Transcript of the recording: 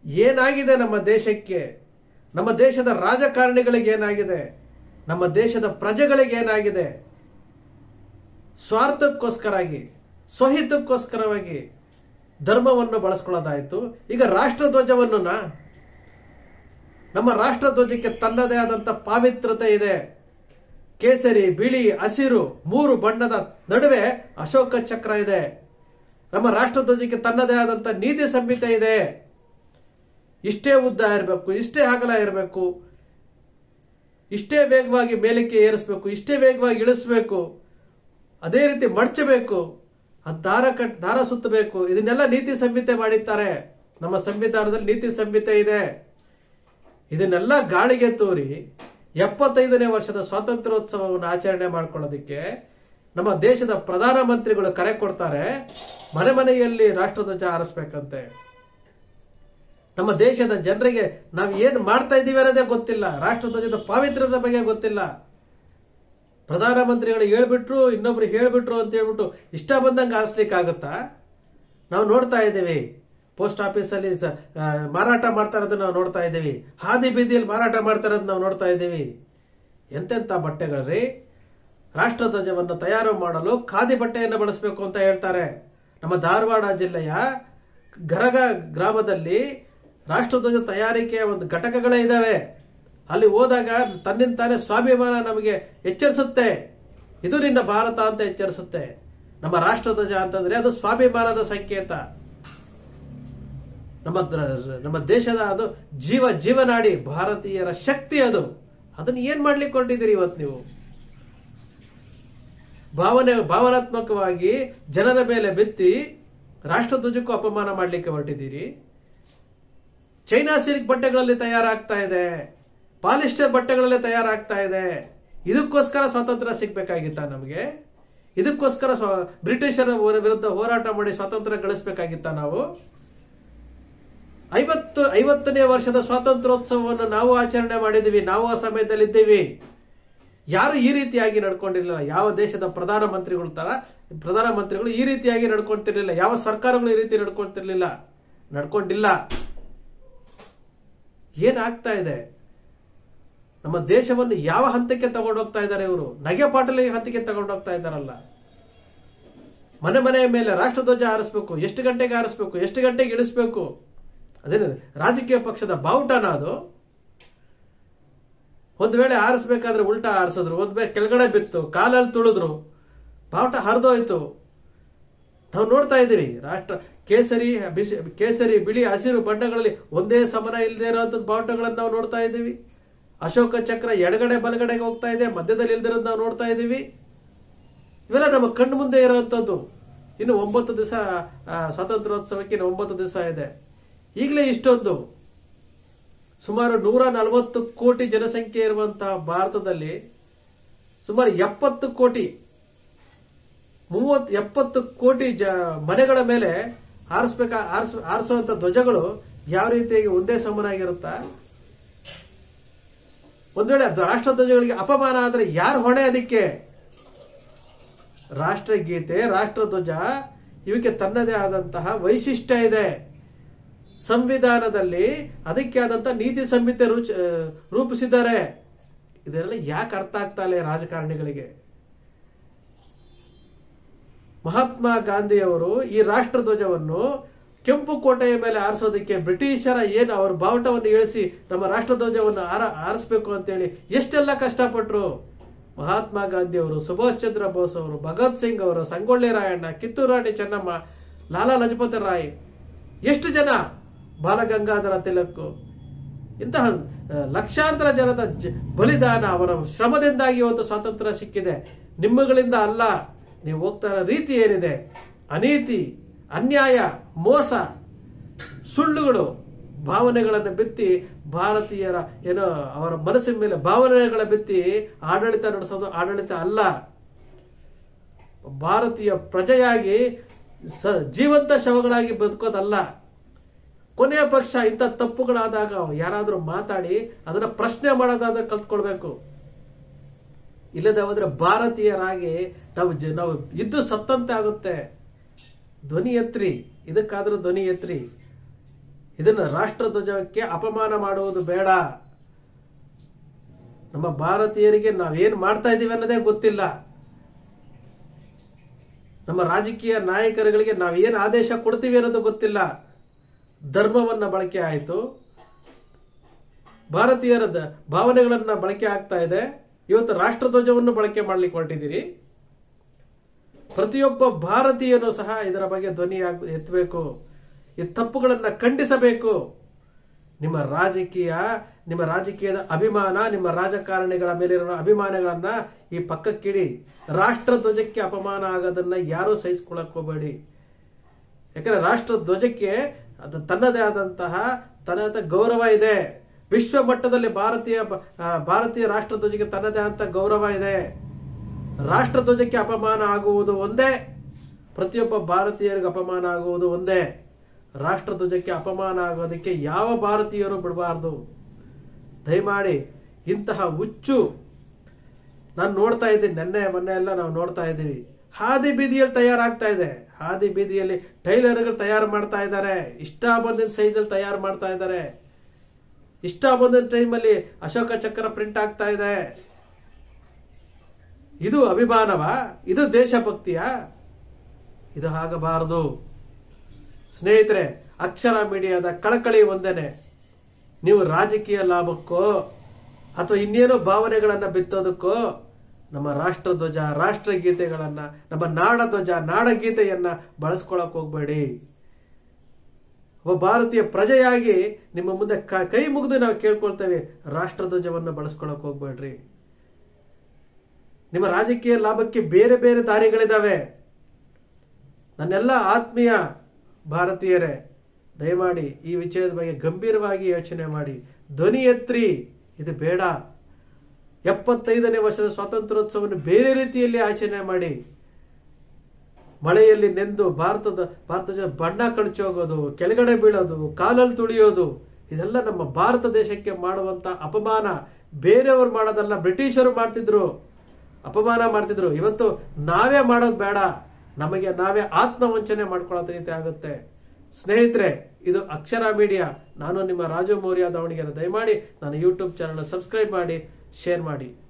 ಏನಾಗಿದೆ ನಮ್ಮ ದೇಶಕ್ಕೆ, ನಮ್ಮ ದೇಶದ ರಾಜಕಾರಣಿಗಳಿಗೆ ಏನಾಗಿದೆ, ನಮ್ಮ ದೇಶದ ಪ್ರಜೆಗಳಿಗೆ ಏನಾಗಿದೆ? ಸ್ವಾರ್ಥಕ್ಕೋಸ್ಕರಾಗಿ, ಸ್ವಹಿತಕ್ಕೋಸ್ಕರವಾಗಿ ಧರ್ಮವನ್ನು ಬಳಸ್ಕೊಳ್ಳೋದಾಯ್ತು. ಈಗ ರಾಷ್ಟ್ರಧ್ವಜವನ್ನು, ನಮ್ಮ ರಾಷ್ಟ್ರಧ್ವಜಕ್ಕೆ ತನ್ನದೇ ಆದಂತ ಪಾವಿತ್ರತೆ ಇದೆ. ಕೇಸರಿ, ಬಿಳಿ, ಹಸಿರು 3 ಬಣ್ಣದ ನಡುವೆ ಅಶೋಕ ಚಕ್ರ ಇದೆ. ನಮ್ಮ ರಾಷ್ಟ್ರಧ್ವಜಕ್ಕೆ ತನ್ನದೇ ಆದಂತ ನೀತಿ ಸಂಹಿತೆ ಇದೆ. ಇಷ್ಟೇ ಉದ್ದ ಇರಬೇಕು, ಇಷ್ಟೇ ಅಗಲ ಇರಬೇಕು, ಇಷ್ಟೇ ವೇಗವಾಗಿ ಮೇಲಕ್ಕೆ ಏರಿಸಬೇಕು, ಇಷ್ಟೇ ವೇಗವಾಗಿ ಇಳಿಸಬೇಕು, ಅದೇ ರೀತಿ ಮಡಚಬೇಕು, ದಾರ ಸುತ್ತಬೇಕು. ಇದನ್ನೆಲ್ಲ ನೀತಿ ಸಂಹಿತೆ ಮಾಡಿದ್ದಾರೆ. ನಮ್ಮ ಸಂವಿಧಾನದಲ್ಲಿ ನೀತಿ ಸಂಹಿತೆ ಇದೆ. ಇದನ್ನೆಲ್ಲ ಗಾಳಿಗೆ ತೋರಿ 75ನೇ ವರ್ಷದ ಸ್ವಾತಂತ್ರ್ಯೋತ್ಸವವನ್ನು ಆಚರಣೆ ಮಾಡ್ಕೊಳ್ಳೋದಕ್ಕೆ ನಮ್ಮ ದೇಶದ ಪ್ರಧಾನಮಂತ್ರಿಗಳು ಕರೆ ಕೊಡ್ತಾರೆ. ಮನೆ ಮನೆಯಲ್ಲಿ ರಾಷ್ಟ್ರಧ್ವಜ ಹಾರಿಸ್ಬೇಕಂತೆ. ನಮ್ಮ ದೇಶದ ಜನರಿಗೆ ನಾವು ಏನು ಮಾಡ್ತಾ ಇದ್ದೀವಿ ಅನ್ನೋದೇ ಗೊತ್ತಿಲ್ಲ. ರಾಷ್ಟ್ರಧ್ವಜದ ಪಾವಿತ್ರ್ಯದ ಬಗ್ಗೆ ಗೊತ್ತಿಲ್ಲ. ಪ್ರಧಾನಮಂತ್ರಿಗಳು ಹೇಳ್ಬಿಟ್ರು, ಇನ್ನೊಬ್ರು ಹೇಳ್ಬಿಟ್ರು ಅಂತ ಹೇಳ್ಬಿಟ್ಟು ಇಷ್ಟ ಬಂದಂಗೆ ಹಾರಿಸ್ಲಿಕ್ಕೆ ಆಗುತ್ತಾ? ನಾವು ನೋಡ್ತಾ ಇದ್ದೀವಿ, ಪೋಸ್ಟ್ ಆಫೀಸ್ ಅಲ್ಲಿ ಮಾರಾಟ ಮಾಡ್ತಾ ಇರೋದನ್ನ ನಾವು ನೋಡ್ತಾ ಇದ್ದೀವಿ, ಹಾದಿ ಬೀದಿಯಲ್ಲಿ ಮಾರಾಟ ಮಾಡ್ತಾ ಇರೋದನ್ನ ನಾವು ನೋಡ್ತಾ ಇದ್ದೀವಿ. ಎಂತೆಂತ ಬಟ್ಟೆಗಳ್ರಿ. ರಾಷ್ಟ್ರಧ್ವಜವನ್ನು ತಯಾರು ಮಾಡಲು ಖಾದಿ ಬಟ್ಟೆಯನ್ನು ಬಳಸಬೇಕು ಅಂತ ಹೇಳ್ತಾರೆ. ನಮ್ಮ ಧಾರವಾಡ ಜಿಲ್ಲೆಯ ಗರಗ ಗ್ರಾಮದಲ್ಲಿ ರಾಷ್ಟ್ರಧ್ವಜ ತಯಾರಿಕೆಯ ಒಂದು ಘಟಕಗಳೇ ಇದಾವೆ. ಅಲ್ಲಿ ಹೋದಾಗ ತನ್ನಿಂತಾನೆ ಸ್ವಾಭಿಮಾನ ನಮಗೆ ಎಚ್ಚರಿಸುತ್ತೆ. ಇದು ನಿನ್ನ ಭಾರತ ಅಂತ ಎಚ್ಚರಿಸುತ್ತೆ. ನಮ್ಮ ರಾಷ್ಟ್ರಧ್ವಜ ಅಂತಂದ್ರೆ ಅದು ಸ್ವಾಭಿಮಾನದ ಸಂಕೇತ. ನಮ್ಮ ದೇಶದ ಅದು ಜೀವನಾಡಿ, ಭಾರತೀಯರ ಶಕ್ತಿ ಅದು. ಅದನ್ನ ಏನ್ ಮಾಡ್ಲಿಕ್ಕೆ ಹೊರಟಿದ್ದೀರಿ ಇವತ್ತು ನೀವು? ಭಾವನಾತ್ಮಕವಾಗಿ ಜನರ ಮೇಲೆ ಬಿತ್ತಿ ರಾಷ್ಟ್ರಧ್ವಜಕ್ಕೂ ಅಪಮಾನ ಮಾಡ್ಲಿಕ್ಕೆ ಹೊರಟಿದ್ದೀರಿ. ಚೈನಾ ಸಿಲ್ಕ್ ಬಟ್ಟೆಗಳಲ್ಲಿ ತಯಾರಾಗ್ತಾ ಇದೆ, ಪಾಲಿಸ್ಟರ್ ಬಟ್ಟೆಗಳಲ್ಲಿ ತಯಾರಾಗ್ತಾ ಇದೆ. ಇದಕ್ಕೋಸ್ಕರ ಸ್ವಾತಂತ್ರ್ಯ ಸಿಗ್ಬೇಕಾಗಿತ್ತ ನಮಗೆ? ಇದಕ್ಕೋಸ್ಕರ ಬ್ರಿಟಿಷರ ವಿರುದ್ಧ ಹೋರಾಟ ಮಾಡಿ ಸ್ವಾತಂತ್ರ್ಯ ಗಳಿಸಬೇಕಾಗಿತ್ತ ನಾವು? 50ನೇ ವರ್ಷದ ಸ್ವಾತಂತ್ರ್ಯೋತ್ಸವವನ್ನು ನಾವು ಆಚರಣೆ ಮಾಡಿದೀವಿ. ನಾವು ಆ ಸಮಯದಲ್ಲಿ ಇದ್ದೀವಿ. ಯಾರು ಈ ರೀತಿಯಾಗಿ ನಡ್ಕೊಂಡಿರಲಿಲ್ಲ. ಯಾವ ದೇಶದ ಪ್ರಧಾನಮಂತ್ರಿಗಳು ಈ ರೀತಿಯಾಗಿ ನಡ್ಕೊಂತಿರ್ಲಿಲ್ಲ. ಯಾವ ಸರ್ಕಾರಗಳು ಈ ರೀತಿ ನಡ್ಕೊಂಡಿಲ್ಲ. ಏನಾಗ್ತಾ ಇದೆ? ನಮ್ಮ ದೇಶವನ್ನು ಯಾವ ಹಂತಕ್ಕೆ ತಗೊಂಡೋಗ್ತಾ ಇದ್ದಾರೆ ಇವರು? ನಗೆಪಾಟಲಿ ಹಂತಕ್ಕೆ ತಗೊಂಡೋಗ್ತಾ ಇದ್ದಾರಲ್ಲ. ಮನೆ ಮನೆಯ ಮೇಲೆ ರಾಷ್ಟ್ರಧ್ವಜ ಹಾರಿಸಬೇಕು. ಎಷ್ಟು ಗಂಟೆಗೆ ಹಾರಿಸಬೇಕು, ಎಷ್ಟು ಗಂಟೆಗೆ ಇಳಿಸಬೇಕು? ಅದೇನು ರಾಜಕೀಯ ಪಕ್ಷದ ಬಾವುಟನ ಅದು? ಒಂದ್ ವೇಳೆ ಹಾರಿಸಬೇಕಾದ್ರೆ ಉಲ್ಟಾ ಹಾರಿಸಿದ್ರು, ಒಂದ್ ವೇಳೆ ಕೆಳಗಡೆ ಬಿತ್ತು, ಕಾಲಲ್ಲಿ ತುಳಿದ್ರು, ಬಾವುಟ ಹರಿದೋಯ್ತು. ನಾವು ನೋಡ್ತಾ ಇದ್ದೀವಿ. ಕೇಸರಿ, ಬಿಳಿ, ಹಸಿರು ಬಣ್ಣಗಳಲ್ಲಿ ಒಂದೇ ಸಮನ ಇಲ್ಲದೆ ಇರುವಂತದ್ದು ಬಾವುಟಗಳನ್ನು ನಾವು ನೋಡ್ತಾ ಇದ್ದೀವಿ. ಅಶೋಕ ಚಕ್ರ ಎಡಗಡೆ ಬಲಗಡೆಗೆ ಹೋಗ್ತಾ ಇದೆ, ಮಧ್ಯದಲ್ಲಿ ಇಲ್ದಿರೋದು ನಾವು ನೋಡ್ತಾ ಇದ್ದೀವಿ. ಇವೆಲ್ಲ ನಮ್ಮ ಕಣ್ಣು ಮುಂದೆ ಇರುವಂತದ್ದು. ಇನ್ನು 9 ದಿವಸ ಸ್ವಾತಂತ್ರ್ಯೋತ್ಸವಕ್ಕೆ 9 ದಿವಸ ಇದೆ. ಈಗಲೇ ಇಷ್ಟೊಂದು ಸುಮಾರು 140 ಕೋಟಿ ಜನಸಂಖ್ಯೆ ಇರುವಂತಹ ಭಾರತದಲ್ಲಿ ಸುಮಾರು 70 ಕೋಟಿ ಮನೆಗಳ ಮೇಲೆ ಹಾರಿಸುವಂತ ಧ್ವಜಗಳು ಯಾವ ರೀತಿಯಾಗಿ ಒಂದೇ ಸಮನಾಗಿರುತ್ತಾ? ಒಂದ್ ವೇಳೆ ರಾಷ್ಟ್ರಧ್ವಜಗಳಿಗೆ ಅಪಮಾನ ಆದ್ರೆ ಯಾರು ಹೊಣೆ? ಅದಕ್ಕೆ ರಾಷ್ಟ್ರಗೀತೆ, ರಾಷ್ಟ್ರಧ್ವಜ ಇವಕ್ಕೆ ತನ್ನದೇ ಆದಂತಹ ವೈಶಿಷ್ಟ್ಯ ಇದೆ. ಸಂವಿಧಾನದಲ್ಲಿ ಅದಕ್ಕೆ ಆದಂತಹ ನೀತಿ ಸಂಹಿತೆ ರೂಪಿಸಿದ್ದಾರೆ. ಇದೆಲ್ಲ ಯಾಕೆ ಅರ್ಥ ಆಗ್ತಾ ಇಲ್ಲ ರಾಜಕಾರಣಿಗಳಿಗೆ? ಮಹಾತ್ಮ ಗಾಂಧಿಯವರು ಈ ರಾಷ್ಟ್ರಧ್ವಜವನ್ನು ಕೆಂಪು ಕೋಟೆಯ ಮೇಲೆ ಹಾರಿಸೋದಕ್ಕೆ ಬ್ರಿಟಿಷರ ಏನು ಅವರ ಬಾವುಟವನ್ನು ಇಳಿಸಿ ನಮ್ಮ ರಾಷ್ಟ್ರಧ್ವಜವನ್ನು ಹಾರಿಸಬೇಕು ಅಂತೇಳಿ ಎಷ್ಟೆಲ್ಲ ಕಷ್ಟಪಟ್ಟರು. ಮಹಾತ್ಮ ಗಾಂಧಿಯವರು, ಸುಭಾಷ್ ಚಂದ್ರ ಬೋಸ್ ಅವರು, ಭಗತ್ ಸಿಂಗ್ ಅವರು, ಸಂಗೊಳ್ಳಿ ರಾಯಣ್ಣ, ಕಿತ್ತೂರು ರಾಣಿ ಚೆನ್ನಮ್ಮ, ಲಾಲಾ ಲಜಪತ್ ರಾಯ್, ಎಷ್ಟು ಜನ, ಬಾಲಗಂಗಾಧರ ತಿಲಕ್, ಇಂತಹ ಲಕ್ಷಾಂತರ ಜನದ ಬಲಿದಾನ, ಅವರ ಶ್ರಮದಿಂದಾಗಿ ಇವತ್ತು ಸ್ವಾತಂತ್ರ್ಯ ಸಿಕ್ಕಿದೆ. ನಿಮ್ಮಗಳಿಂದ ಅಲ್ಲ. ನೀವು ಹೋಗ್ತಾ ಇರೋ ರೀತಿ ಏನಿದೆ, ಅನೀತಿ, ಅನ್ಯಾಯ, ಮೋಸ, ಸುಳ್ಳುಗಳು, ಭಾವನೆಗಳನ್ನು ಬಿತ್ತಿ ಭಾರತೀಯರ ಏನೋ ಅವರ ಮನಸ್ಸಿನ ಮೇಲೆ ಭಾವನೆಗಳ ಬಿತ್ತಿ ಆಡಳಿತ ನಡೆಸೋದು ಆಡಳಿತ ಅಲ್ಲ. ಭಾರತೀಯ ಪ್ರಜೆಯಾಗಿ ಜೀವಂತ ಶವಗಳಾಗಿ ಬದುಕೋದಲ್ಲ. ಕೊನೆಯ ಪಕ್ಷ ಇಂಥ ತಪ್ಪುಗಳಾದಾಗ ಯಾರಾದ್ರೂ ಮಾತಾಡಿ ಅದನ್ನ ಪ್ರಶ್ನೆ ಮಾಡೋದಾದ್ರೆ ಕಲ್ತ್ಕೊಳ್ಬೇಕು. ಇಲ್ಲದೆ ಹೋದ್ರೆ ಭಾರತೀಯರಾಗಿ ನಾವು ಇದ್ದು ಸತ್ತಂತೆ ಆಗುತ್ತೆ. ಧ್ವನಿ ಎತ್ರಿ, ಇದಕ್ಕಾದ್ರೂ ಧ್ವನಿ ಎತ್ರಿ. ಇದನ್ನ ರಾಷ್ಟ್ರಧ್ವಜಕ್ಕೆ ಅಪಮಾನ ಮಾಡುವುದು ಬೇಡ. ನಮ್ಮ ಭಾರತೀಯರಿಗೆ ನಾವೇನ್ ಮಾಡ್ತಾ ಇದೀವಿ ಅನ್ನೋದೇ ಗೊತ್ತಿಲ್ಲ. ನಮ್ಮ ರಾಜಕೀಯ ನಾಯಕರುಗಳಿಗೆ ನಾವೇನ್ ಆದೇಶ ಕೊಡ್ತೀವಿ ಅನ್ನೋದು ಗೊತ್ತಿಲ್ಲ. ಧರ್ಮವನ್ನ ಬಳಕೆ ಆಯಿತು, ಭಾರತೀಯರ ಭಾವನೆಗಳನ್ನ ಬಳಕೆ ಆಗ್ತಾ ಇದೆ. ಇವತ್ತು ರಾಷ್ಟ್ರಧ್ವಜವನ್ನು ಬಳಕೆ ಮಾಡ್ಲಿಕ್ಕೆ ಹೊರಟಿದ್ದೀರಿ. ಪ್ರತಿಯೊಬ್ಬ ಭಾರತೀಯನು ಸಹ ಇದರ ಬಗ್ಗೆ ಧ್ವನಿ ಎತ್ತಬೇಕು. ಈ ತಪ್ಪುಗಳನ್ನ ಖಂಡಿಸಬೇಕು. ನಿಮ್ಮ ರಾಜಕೀಯದ ಅಭಿಮಾನ, ನಿಮ್ಮ ರಾಜಕಾರಣಿಗಳ ಮೇಲಿರುವ ಅಭಿಮಾನಗಳನ್ನ ಈ ಪಕ್ಕಕ್ಕಿಡಿ. ರಾಷ್ಟ್ರಧ್ವಜಕ್ಕೆ ಅಪಮಾನ ಆಗೋದನ್ನ ಯಾರೂ ಸಹಿಸಿಕೊಳ್ಳಕ್ ಹೋಗಬೇಡಿ. ಯಾಕಂದ್ರೆ ರಾಷ್ಟ್ರಧ್ವಜಕ್ಕೆ ಅದು ತನ್ನದೇ ಆದಂತಹ ಗೌರವ ಇದೆ. ವಿಶ್ವ ಮಟ್ಟದಲ್ಲಿ ಭಾರತೀಯ ರಾಷ್ಟ್ರಧ್ವಜಕ್ಕೆ ತನ್ನದೇ ಆದಂತಹ ಗೌರವ ಇದೆ. ರಾಷ್ಟ್ರಧ್ವಜಕ್ಕೆ ಅಪಮಾನ ಆಗುವುದು ಒಂದೇ, ಪ್ರತಿಯೊಬ್ಬ ಭಾರತೀಯರಿಗೆ ಅಪಮಾನ ಆಗುವುದು ಒಂದೇ. ರಾಷ್ಟ್ರಧ್ವಜಕ್ಕೆ ಅಪಮಾನ ಆಗೋದಕ್ಕೆ ಯಾವ ಭಾರತೀಯರು ಬಿಡಬಾರ್ದು. ದಯಮಾಡಿ ಇಂತಹ ಹುಚ್ಚು ನಾನು ನೋಡ್ತಾ ಇದ್ದೀನಿ. ಮೊನ್ನೆ ಎಲ್ಲ ನಾವು ನೋಡ್ತಾ ಇದ್ದೀವಿ. ಹಾದಿ ಬೀದಿಯಲ್ಲಿ ತಯಾರಾಗ್ತಾ ಇದೆ. ಹಾದಿ ಬೀದಿಯಲ್ಲಿ ಟೈಲರ್ಗಳು ತಯಾರು ಮಾಡ್ತಾ ಇದ್ದಾರೆ. ಇಷ್ಟ ಬಂದಿದ್ದ ಸೈಜಲ್ಲಿ ತಯಾರು ಮಾಡ್ತಾ ಇದ್ದಾರೆ. ಇಷ್ಟ ಬಂದಿದ್ದ ಟೈಮಲ್ಲಿ ಅಶೋಕ ಚಕ್ರ ಪ್ರಿಂಟ್ ಆಗ್ತಾ ಇದೆ. ಇದು ಅಭಿಮಾನವಾ? ಇದು ದೇಶಭಕ್ತಿಯ? ಇದು ಆಗಬಾರದು. ಸ್ನೇಹಿತರೆ, ಅಕ್ಷರ ಮೀಡಿಯಾದ ಕಳಕಳಿ ಒಂದೇನೆ. ನೀವು ರಾಜಕೀಯ ಲಾಭಕ್ಕೋ ಅಥವಾ ಇನ್ನೇನೋ ಭಾವನೆಗಳನ್ನ ಬಿತ್ತೋದಕ್ಕೋ ನಮ್ಮ ರಾಷ್ಟ್ರಧ್ವಜ, ರಾಷ್ಟ್ರಗೀತೆಗಳನ್ನ, ನಮ್ಮ ನಾಡಧ್ವಜ, ನಾಡಗೀತೆಯನ್ನ ಬಳಸ್ಕೊಳಕ್ ಹೋಗ್ಬೇಡಿ. ಒಬ್ಬ ಭಾರತೀಯ ಪ್ರಜೆಯಾಗಿ ನಿಮ್ಮ ಮುಂದೆ ಕೈ ಮುಗಿದು ನಾವು ಕೇಳ್ಕೊಳ್ತೇವೆ, ರಾಷ್ಟ್ರಧ್ವಜವನ್ನು ಬಳಸ್ಕೊಳಕ್ ಹೋಗ್ಬೇಡ್ರಿ. ನಿಮ್ಮ ರಾಜಕೀಯ ಲಾಭಕ್ಕೆ ಬೇರೆ ಬೇರೆ ದಾರಿಗಳಿದಾವೆ. ನನ್ನೆಲ್ಲ ಆತ್ಮೀಯ ಭಾರತೀಯರೇ, ದಯಮಾಡಿ ಈ ವಿಷಯದ ಬಗ್ಗೆ ಗಂಭೀರವಾಗಿ ಯೋಚನೆ ಮಾಡಿ, ಧ್ವನಿ ಎತ್ರಿ. ಇದು ಬೇಡ. 75ನೇ ವರ್ಷದ ಸ್ವಾತಂತ್ರ್ಯೋತ್ಸವವನ್ನು ಬೇರೆ ರೀತಿಯಲ್ಲಿ ಆಚರಣೆ ಮಾಡಿ. ಮಳೆಯಲ್ಲಿ ನೆಂದು ಭಾರತದ ಬಣ್ಣ ಕಳಚೋಗೋದು, ಕೆಳಗಡೆ ಬೀಳೋದು, ಕಾಲಲ್ಲಿ ತುಳಿಯೋದು, ಇದೆಲ್ಲ ನಮ್ಮ ಭಾರತ ದೇಶಕ್ಕೆ ಮಾಡುವಂತ ಅಪಮಾನ. ಬೇರೆಯವರು ಮಾಡೋದಲ್ಲ, ಬ್ರಿಟಿಷರು ಮಾಡ್ತಿದ್ರು, ಅಪಮಾನ ಮಾಡ್ತಿದ್ರು. ಇವತ್ತು ನಾವೇ ಮಾಡೋದು ಬೇಡ. ನಮಗೆ ನಾವೇ ಆತ್ಮವಂಚನೆ ಮಾಡ್ಕೊಳ್ಳೋ ರೀತಿ ಆಗುತ್ತೆ. ಸ್ನೇಹಿತರೆ, ಇದು ಅಕ್ಷರ ಮೀಡಿಯಾ. ನಾನು ನಿಮ್ಮ ರಾಜು ಮೌರ್ಯ ದಾವಣಗೆರೆ. ದಯಮಾಡಿ ನನ್ನ ಯೂಟ್ಯೂಬ್ ಚಾನಲ್ ಸಬ್ಸ್ಕ್ರೈಬ್ ಮಾಡಿ, ಶೇರ್ ಮಾಡಿ.